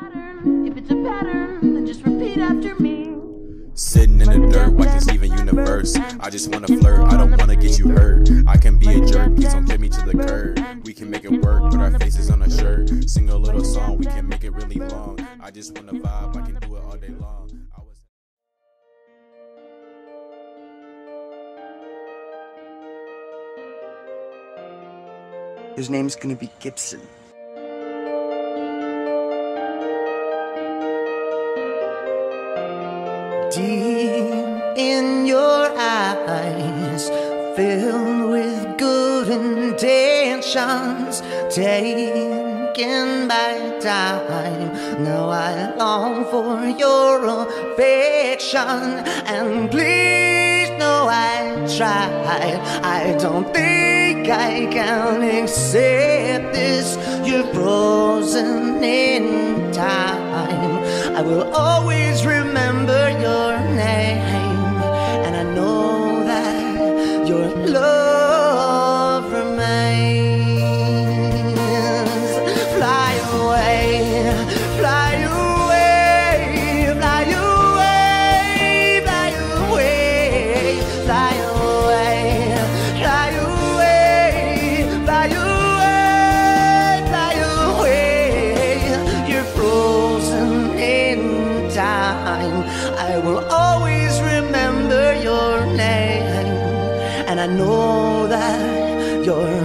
pattern. If it's a pattern, then just repeat after me. Sitting in the dirt, watching Steven Universe. I just wanna flirt, I don't wanna get you hurt. I can be a jerk, please don't get me to the curb. We can make it work, put our faces on a shirt. Sing a little song, we can make it really long. I just wanna vibe, I can do it all day long. His name's gonna be Gibson. Deep in your eyes, filled with good intentions, taken by time. Now I long for your affection, and please know I tried. I don't think I can accept this. You're frozen in time. I will always remember your name, and I know that your love remains. Fly away, fly away, fly away, fly away, fly away, fly away, fly away, fly away. You're frozen in time. I will always remember your name, and I know that your